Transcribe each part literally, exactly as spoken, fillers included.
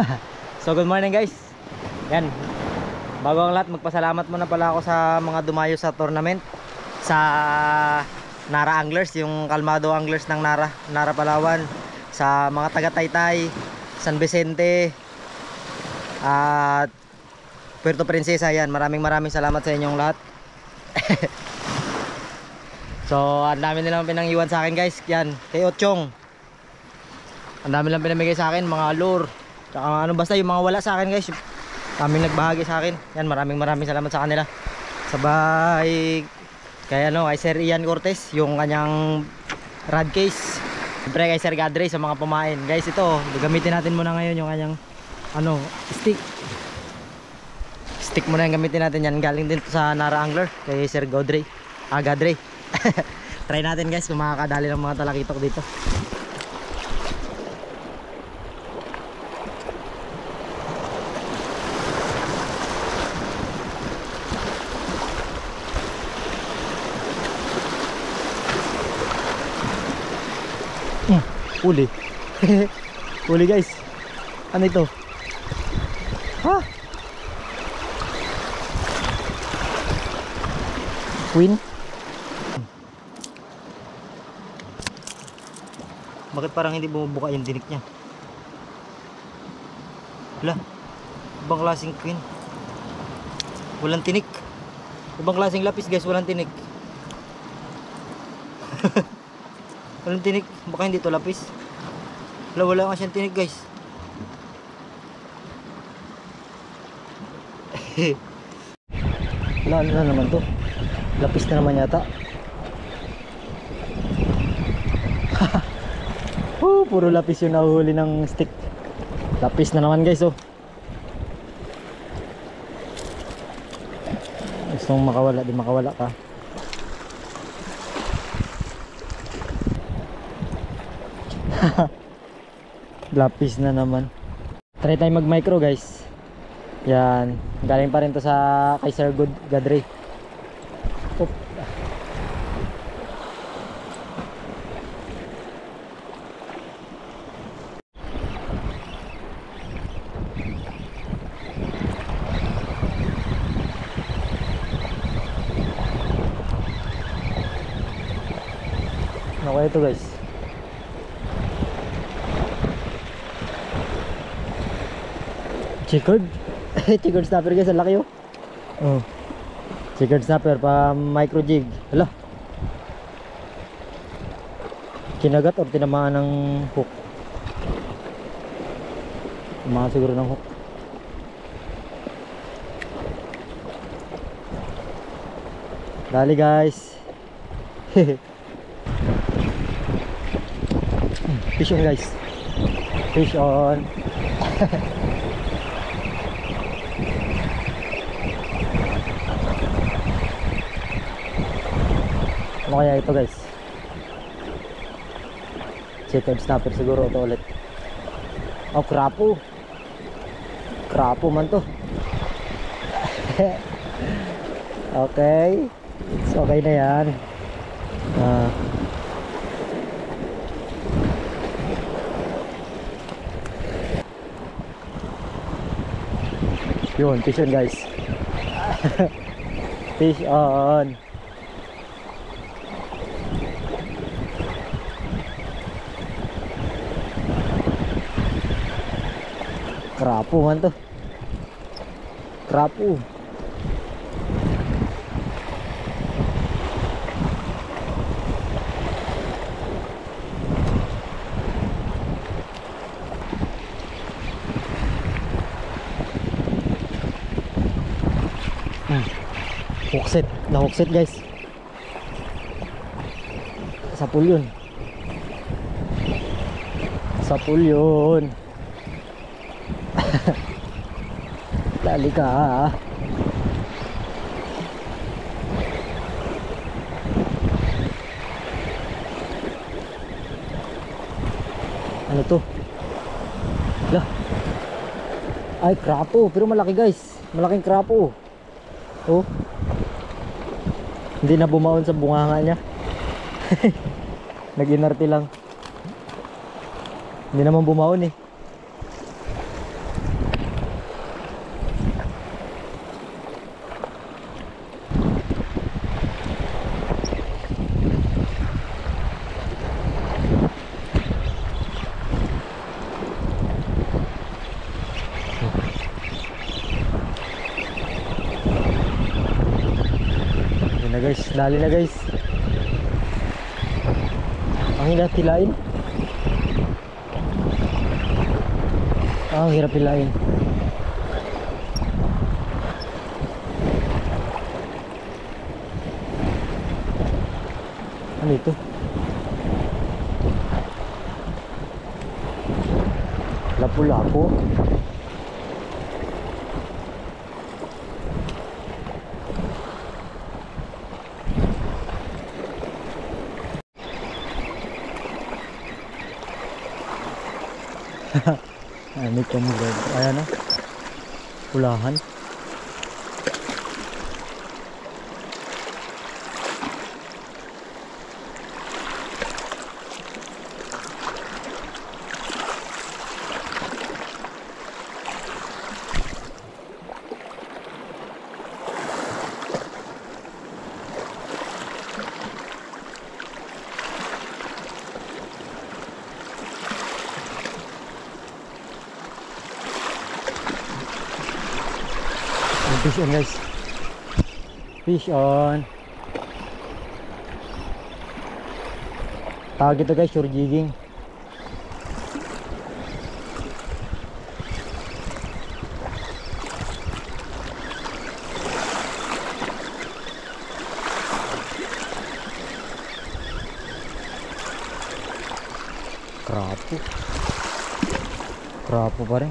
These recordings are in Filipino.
So good morning guys. Yan. Bago ang lahat, magpasalamat muna pala ako sa mga dumayo sa tournament sa Nara Anglers, yung Kalmado Anglers ng Nara, Nara Palawan, sa mga taga Taytay, San Vicente at Puerto Princesa. Yan, maraming maraming salamat sa inyong lahat. So ang dami nilang pinangiwan sa akin guys. Yan, kay Ochong, ang dami lang pinamigay sa akin, mga lure, tsaka ano, basta yung mga wala sa akin guys, kaming nagbahagi sa akin. Yan, maraming maraming salamat sa kanila. Sabay kay ano, kay Sir Ian Cortez, yung kanyang rod case. Siyempre kay Sir Gadre sa mga pumain. Guys, ito, gagamitin natin muna ngayon yung kanyang ano, stick. Stick muna yung gamitin natin yan. Galing din sa Nara Angler kay Sir Godre. Ah, Gadre. Try natin guys kung makakadali ng mga talakitok dito. Uli. Uli guys. Ano ito? Ha? Queen? Bakit parang hindi bumubuka yung tinik niya? Wala. Ibang klaseng queen. Walang tinik. Ibang klaseng lapis guys, walang tinik. Walang tinik, baka hindi ito lapis. Wala, wala nga siyang tinik guys. Wala, ano na naman to? Lapis na naman yata. Oh, puro lapis yung nahuhuli ng stick. Lapis na naman guys, oh. Gusto mong makawala, di makawala ka. Lapis na naman. Try tayo mag micro guys. Yan, galing pa rin to sa kay Sir Good Gadre. Oop. Ano kaya ito guys? Checkered. Checkered snapper guys, ang laki oh. Oh. Checkered snapper pa micro jig. Hala. Kinagat o tinamaan ng hook. Tinamaan siguro ng hook. Dali guys. Fish on guys. Fish on. Ano kaya ito guys? Checkered snapper siguro ito ulit. Oh, crapo. Crapo man to. Okay. It's okay na yan. Ah. Yun, fish on guys. Fish on. Krapo man to. Krapo. Hmm. Hookset. Na hookset guys. Sapul yun. Sapul yun. Dali ka. Ano to? Lah. Ay, crapo, pero malaki guys. Malaking crapo. Oh. Hindi na bumaon sa bunganga niya. Nag-inarte lang. Hindi naman bumaon eh. guys, dali na guys. Ang hirap pilain. Ah, ang hirap pilain. Ano ito? Lapu-lapu. Ano ito mo bro? Ayan o. Pulahan. Fish on guys. Fish on. Tawag ito guys, sure jigging. Krapo. Krapo pa rin.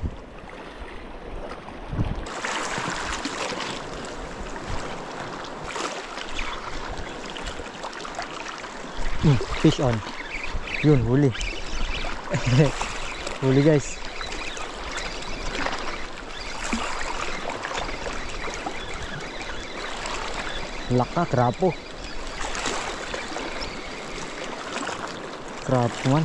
Hmm, fish on. Yun, huli. Huli guys. Laka, krapo. Krapo man.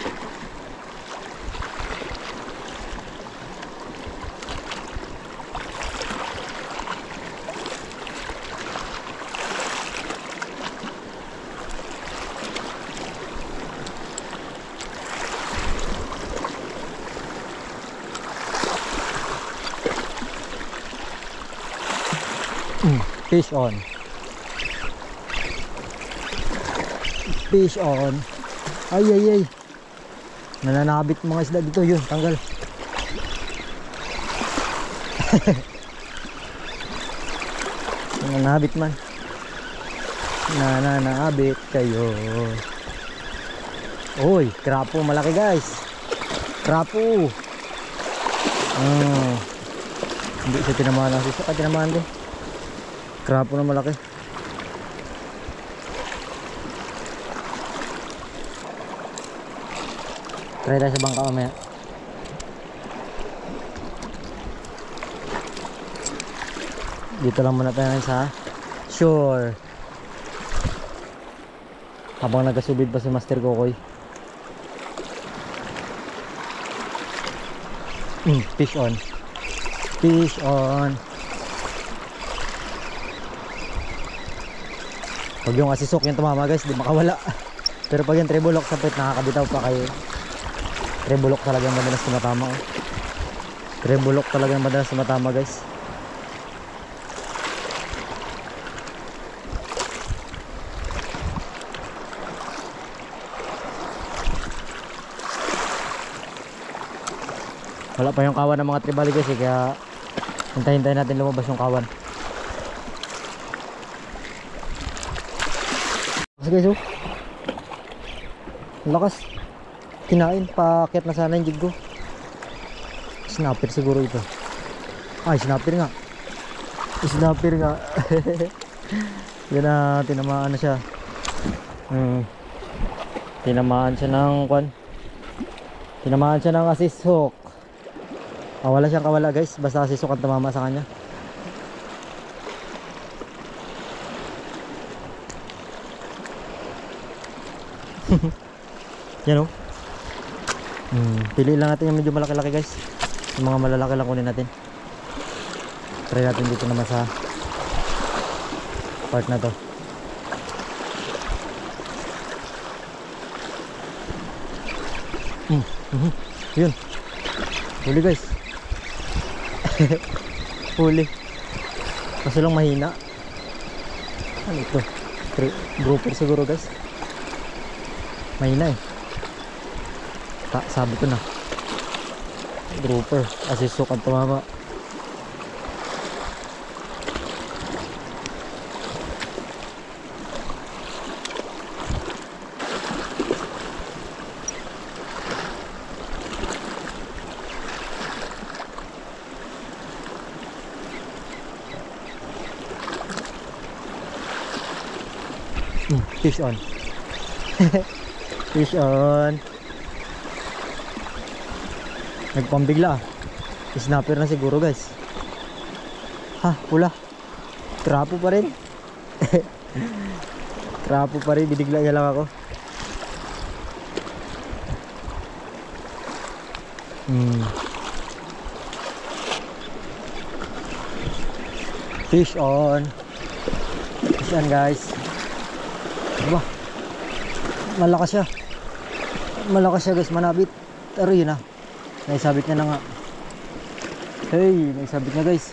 Mm, fish on. Fish on. Ay ay ay. Nananabit mga isda dito, yun, tanggal. Nananabit man. Nananabit kayo. Uy, krapo malaki guys. Krapo. Oh. Hindi siya tinamaan lang. Sisa ka tinamaan din. Krapo na malaki. Try tayo sa bangka mamaya. Dito lang muna tayo sa shore. Habang nagasubid pa si Master Kokoy. Mm, fish on. Fish on. Pag yung asisok yung tumama guys, di makawala. Pero pag yung trebulok sapit, nakakabitaw pa kayo. Trebulok talaga yung madalas tumatama. Oh. Trebulok talaga yung madalas tumatama guys. Wala pa yung kawan ng mga tribali guys eh, kaya hintayin-hintayin natin lumabas yung kawan. Kasi guys oh, ang lakas. Kinain, paakit na sana yung jig ko. Snapper siguro ito. Ay, snapper nga. Snapper nga. Yan na, tinamaan na siya. Hmm. Tinamaan siya ng kwan. Tinamaan siya ng assist hook. Ah, wala siyang kawala guys, basta assist hook ang tumama sa kanya. Yan o. Hmm, pili lang natin yung medyo malaki-laki guys. Yung mga malalaki lang kunin natin. Try natin dito naman sa part na to. Hmm, uh-huh. Yun. Huli guys. Huli. Kaso lang mahina. Ano ito? Tri- Grouper siguro guys. Mahina eh. Ta sabi ko na. Grouper. Asisok ang tumama. Hmm, fish on. Fish on. Nagpambigla. Snapper na siguro guys. Ha, pula. Trapo pa rin. Trapo pa rin. Binigla niya lang ako. Hmm. Fish on. Fish on guys. Diba? Malakas siya. Malakas siya guys, manabit. Pero yun na. Naisabit niya na nga. Hey, naisabit niya guys.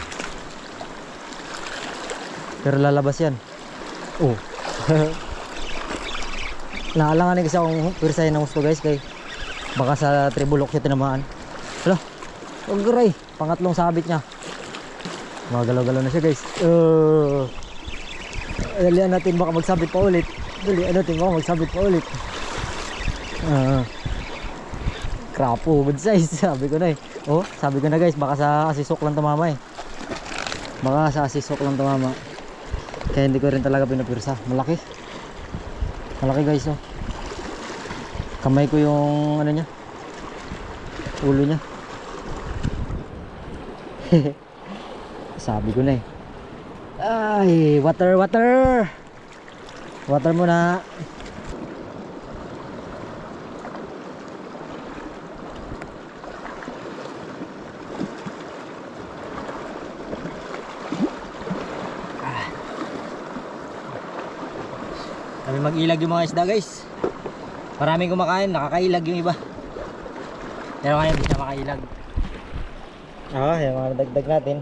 Pero lalabas yan. Oh. Naalangan kasi akong pirsahin ng gusto guys. Kay baka sa tribulok siya tinamaan. Hala. Huwag garay. Pangatlong sabit niya. Magalaw-galaw na siya guys. Uh, dalian natin baka magsabit pa ulit. Dalian natin baka magsabit pa ulit. Uh, Krapo, good size. Sabi ko na eh. Oh, sabi ko na guys, baka sa asisok lang tumama eh. Baka sa asisok lang tumama. Kaya hindi ko rin talaga pinapirsa. Malaki. Malaki guys oh. Kamay ko yung ano niya. Ulo niya. Sabi ko na eh. Ay, water, water. Water muna. Kami mag-ilag yung mga isda guys. Maraming kumakain, nakakailag yung iba. Pero kaya hindi siya makailag. Ah, yung mga dagdag natin.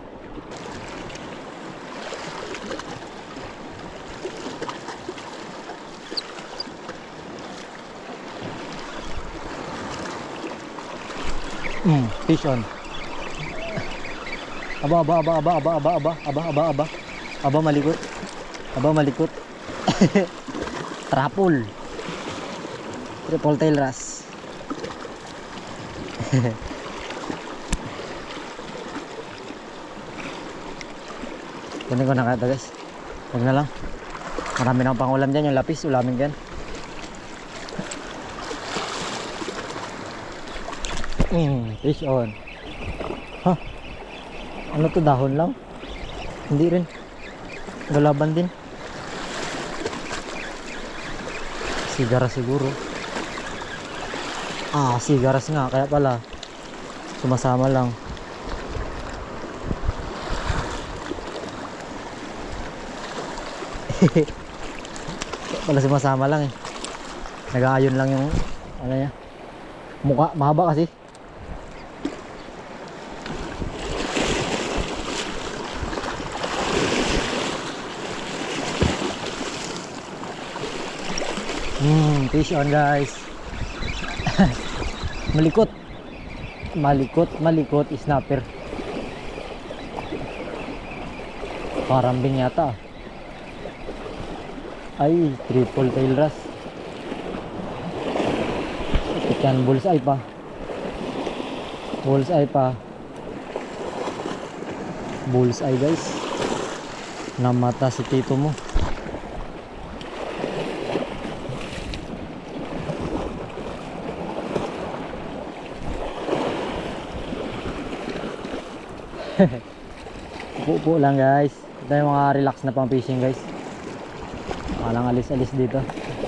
Hmm, fish on. Aba, aba, aba, aba, aba, aba, aba, aba, aba, aba. Aba, malikot. Aba, malikot. Trapol. Triple tail wrasse. Kunin ko na kaya guys. Huwag na lang. Marami na pang ulam dyan. Yung lapis, ulamin dyan. Mm, fish on. Ha? Ano to, dahon lang? Hindi rin. Galaban din. Sigaras siguro. Ah, sigaras nga. Kaya pala sumasama lang. Kaya pala sumasama lang eh. Nag-aayon lang yung ano niya. Mukha, mahaba kasi. Hmm, fish on guys. Malikot. Malikot, malikot, snapper. Parambing yata. Ay, triple tail wrasse. Ikan bullseye pa. Bullseye pa. Bullseye guys. Namata si tito mo. Upo-upo lang guys. Ito yung mga relax na pang fishing guys. Walang alis-alis dito.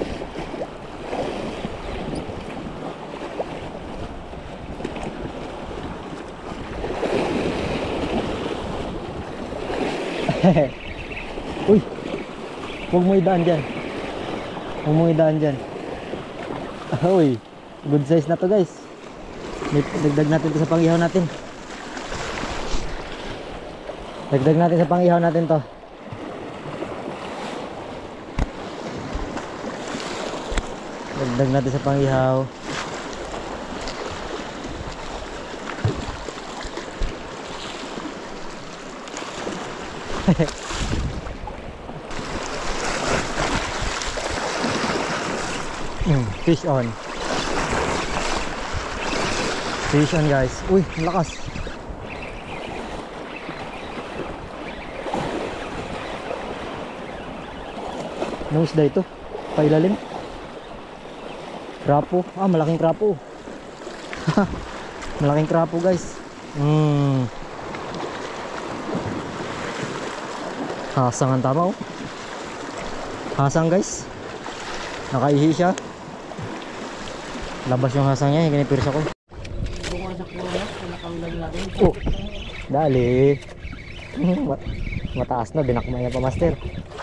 Uy, huwag mo idaan dyan. Huwag mo idaan dyan. Uy, good size na to guys. Dagdag natin ito sa pang-ihaw natin. Dagdag natin sa pang-ihaw natin to. Dagdag natin sa pangihaw. mm, fish on. Fish on guys. Uy, ang lakas. Anong isda ito? Pailalim. Krapo. Ah, malaking krapo. Malaking krapo guys. Hmm. Hasang ang tama oh. Hasang guys. Nakaihi siya. Labas yung hasang niya. Ginipirsa ko. Oh, dali. Mataas na. Dinakmaya pa master.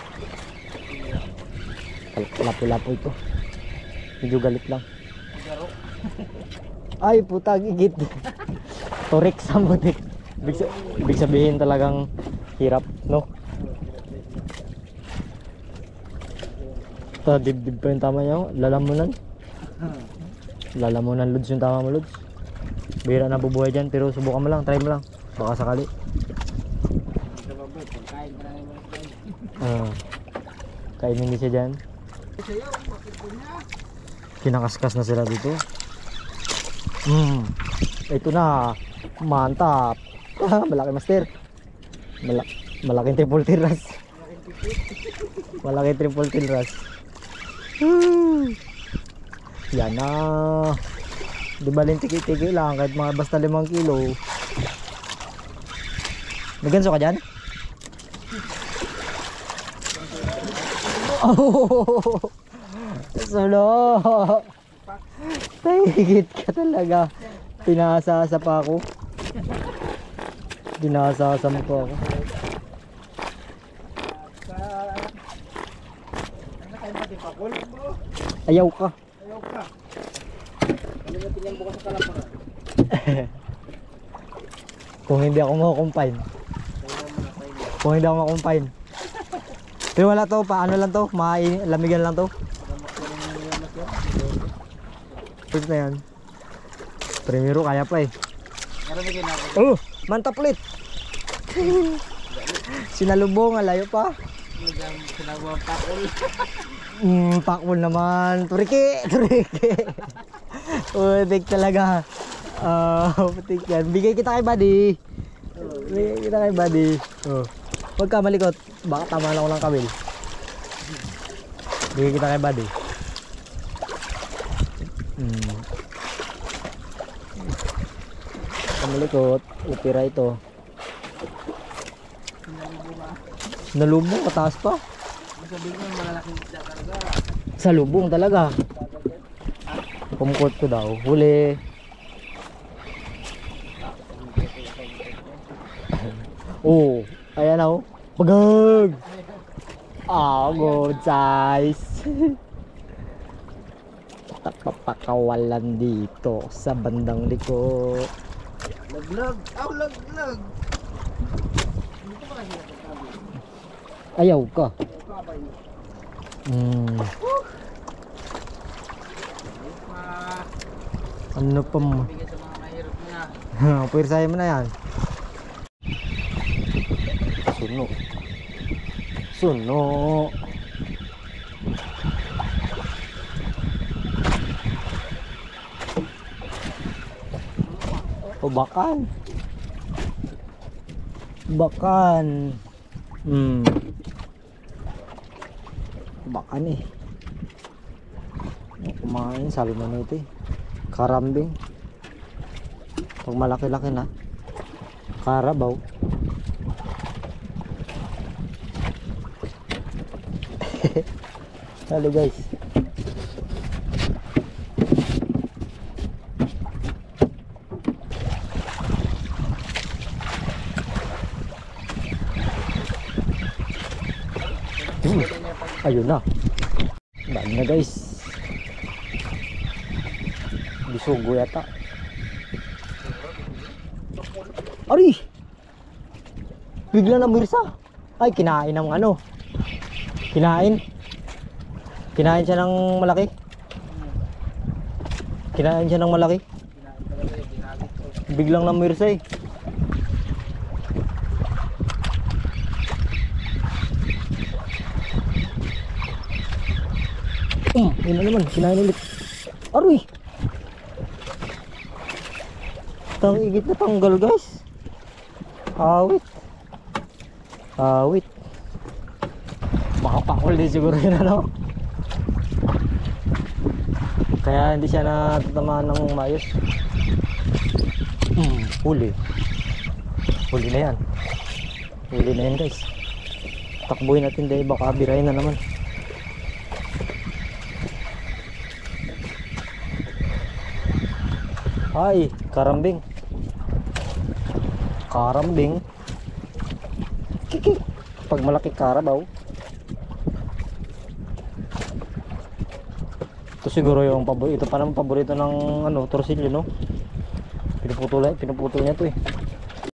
Lapo-lapo ito. Medyo galit lang. Ay puta, gigit. Turik sa butik. Ibig, ibig sabihin talagang hirap, no? Ito, dibdib pa yung tama niya. Lalamunan. Lalamunan lods yung tama mo lods. Bihira na bubuhay dyan, pero subukan mo lang, try mo lang. Baka sakali. Uh, kainin niya siya dyan. Kinakaskas na sila dito. Hmm. Ito na. Mantap. Malaki master. Malak malaking triple tiras. Malaking triple tiras. Hmm. Yan na. Di ba tiki-tiki lang kahit mga basta limang kilo. Naganso ka dyan? Oh, solo. Tahigit ka talaga. Pinasasa pa ako. Pinasasa mo pa ako. Ayaw ka. Ayaw ka. Kalimutin yan bukas sa kalaparan. Kung hindi ako makukumpine. Kung hindi ako makukumpine. Pero wala to, paano lang to, malamigan lang to. Pwede na yan. Primero kaya pa eh. Oh, mantap ulit. Sinalubong, alayo pa. Sinabong pakul. Hmm, pakul naman. Turiki, turiki. Putik talaga. Ah, uh, putik yan. Bigay kita kay buddy. Bigay kita kay buddy. Oh. Huwag ka malikot. Baka tama lang ako ng kabil. Bigay kita kay buddy. Hmm. Kamalikot. Upira ito. Nalubong, kataas pa. Sabihin mo malalaking isda talaga. Sa lubong talaga. Kumkot ko daw. Huli. Oh, ayan na oh. Pagag! Ah, good size. Tapapakawalan dito sa bandang likod. Laglag! Aw, laglag! Ayaw ka. Hmm. Ano pa mo? Bigay sa mga mahirap mo na. Pwirsahin mo na yan. Suno. Suno. O bakan. Bakan. Hmm. Bakan eh. Kumain, sabi mo nito eh. Karambing. Pag malaki-laki na. Karabaw. Halo guys. Hmm. Ayun na. Dami na guys. Bisugo yata. Ari! Bigla na mirsa. Ay, kinain ng ano. Kinain. Kinain siya ng malaki. Kinain siya ng malaki. Kinain talaga eh, ginagit ko. Biglang namirsa eh. Um, yun na naman, kinain ulit. Aroy! Tang igit na tanggal guys. Awit. Awit. Makapakul din siguro yun ano. Kaya hindi siya natatamaan ng mayos. Hmm, huli. Huli na yan. Huli na yan guys. Takbuhin natin dahil baka birahin na naman. Ay, karambing. Karambing. Kiki. Pag malaki karabaw. Ito siguro yung paborito. Ito pa naman paborito ng ano, torsilyo no. Pinuputol, pinuputol niya to eh.